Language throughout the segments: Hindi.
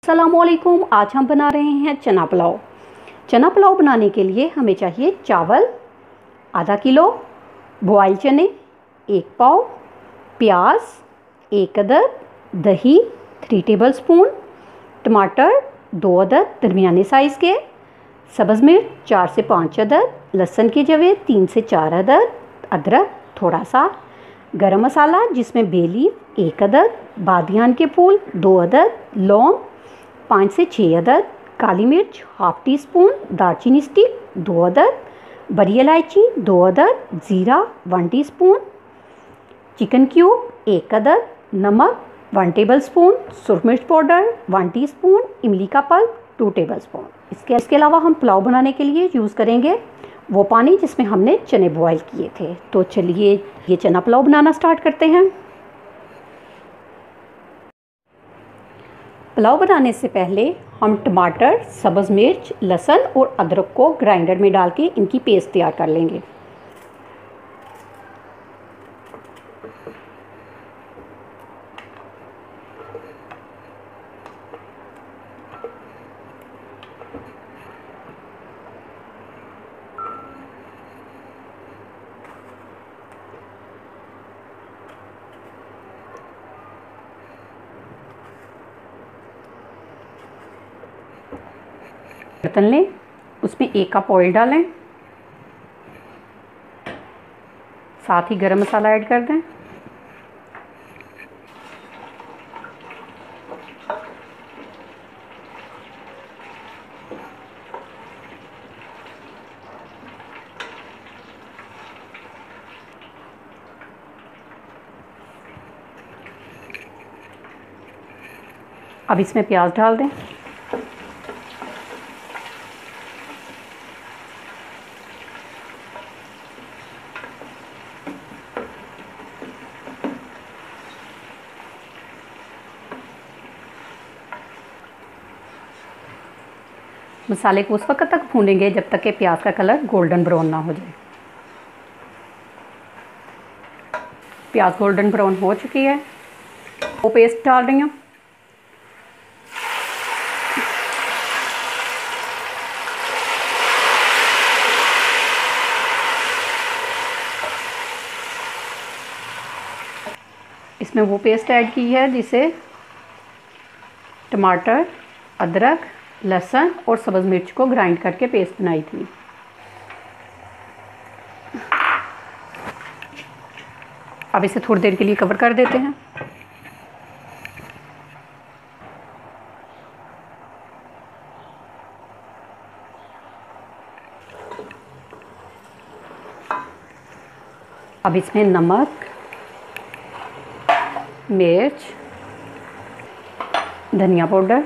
अस्सलामुअलैकुम। आज हम बना रहे हैं चना पुलाव। चना पुलाव बनाने के लिए हमें चाहिए चावल आधा किलो, बॉयल चने 1 पाव, प्याज 1 अदद, दही 3 टेबलस्पून, टमाटर 2 अदद दरमियाने साइज़ के, सब्ज़ मिर्च 4 से 5 अदद, लहसुन के जवे 3 से 4 अदद, अदरक थोड़ा सा, गरम मसाला जिसमें बे लीफ 1 अदद, बादियान के फूल 2 अदद, लौंग 5 से 6 अदद, काली मिर्च हाफ टी स्पून, दालचीनी स्टिक 2 अदद, बड़ी इलायची 2 अदद, ज़ीरा 1 टीस्पून, चिकन क्यूब 1 अदद, नमक 1 टेबलस्पून, सुरख मिर्च पाउडर 1 टीस्पून, इमली का पल्प 2 टेबलस्पून। इसके अलावा हम पुलाव बनाने के लिए यूज़ करेंगे वो पानी जिसमें हमने चने बॉयल किए थे। तो चलिए ये चना पुलाव बनाना स्टार्ट करते हैं। पुलाव बनाने से पहले हम टमाटर, सब्ज़ मिर्च, लहसुन और अदरक को ग्राइंडर में डाल के इनकी पेस्ट तैयार कर लेंगे। बर्तन लें, उसमें 1 कप ऑयल डालें, साथ ही गरम मसाला ऐड कर दें। अब इसमें प्याज डाल दें। मसाले को उस वक्त तक भूनेंगे जब तक कि प्याज का कलर गोल्डन ब्राउन ना हो जाए। प्याज गोल्डन ब्राउन हो चुकी है, वो पेस्ट डाल रही हूँ। इसमें वो पेस्ट ऐड की है जिसे टमाटर, अदरक, लहसुन और सब्ज़ मिर्च को ग्राइंड करके पेस्ट बनाई थी। अब इसे थोड़ी देर के लिए कवर कर देते हैं। अब इसमें नमक, मिर्च, धनिया पाउडर,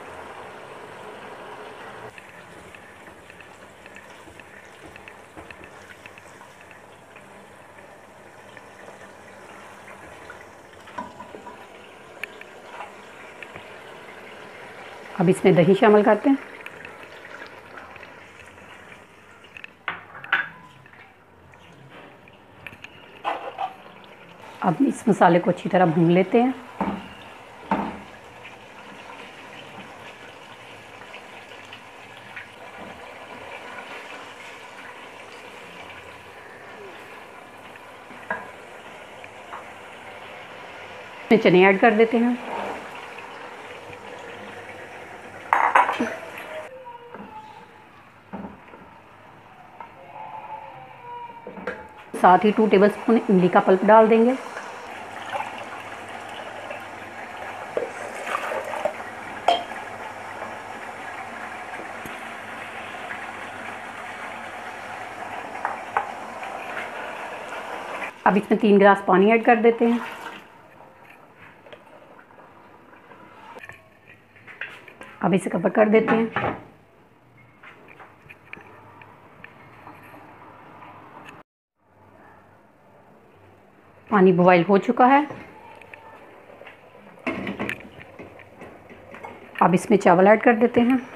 अब इसमें दही शामिल करते हैं। अब इस मसाले को अच्छी तरह भून लेते हैं। चने ऐड कर देते हैं। साथ ही 2 टेबलस्पून इमली का पल्प डाल देंगे। अब इसमें 3 गिलास पानी ऐड कर देते हैं। अब इसे कवर कर देते हैं। पानी बॉयल हो चुका है। अब इसमें चावल ऐड कर देते हैं।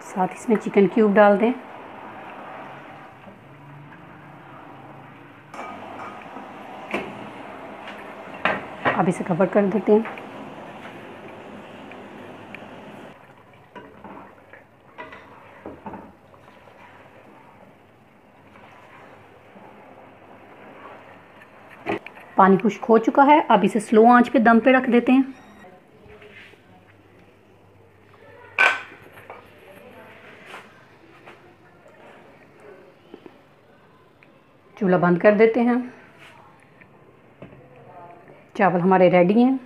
साथ इसमें चिकन क्यूब डाल दें। अब इसे कवर कर देते हैं। पानी खुश्क हो चुका है। अब इसे स्लो आंच पे दम पे रख देते हैं। चूल्हा बंद कर देते हैं। चावल हमारे रेडी हैं।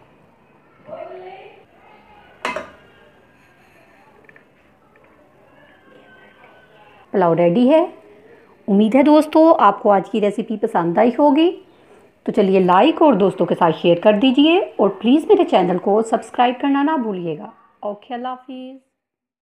पुलाव रेडी है। उम्मीद है दोस्तों आपको आज की रेसिपी पसंद आई होगी। तो चलिए लाइक और दोस्तों के साथ शेयर कर दीजिए और प्लीज़ मेरे चैनल को सब्सक्राइब करना ना भूलिएगा। ओके, अल्लाह हाफिज़।